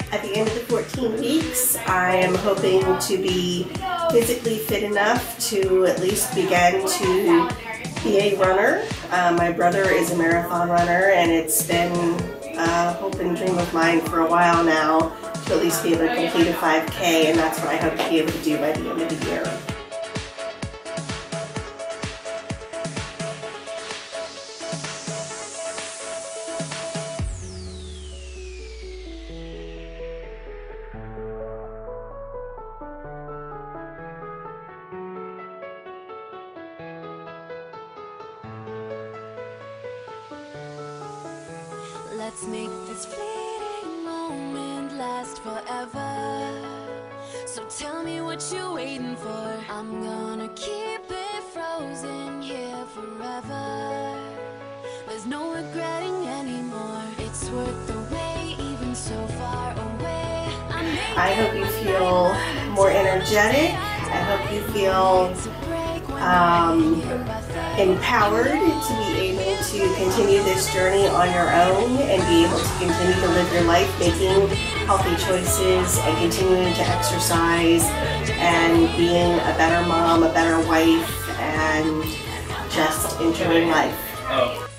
At the end of the 14 weeks, I am hoping to be physically fit enough to at least begin to be a runner. My brother is a marathon runner, and it's been a hope and dream of mine for a while now to at least be able to complete a 5K, and that's what I hope to be able to do by the end of the year. Let's make this fleeting moment last forever. So tell me what you're waiting for. I'm gonna keep it frozen here forever. There's no regretting anymore. It's worth the wait, even so far away. I hope you feel more energetic. I hope you feel empowered to be able to continue this journey on your own and be able to continue to live your life making healthy choices and continuing to exercise and being a better mom, a better wife, and just enjoying life.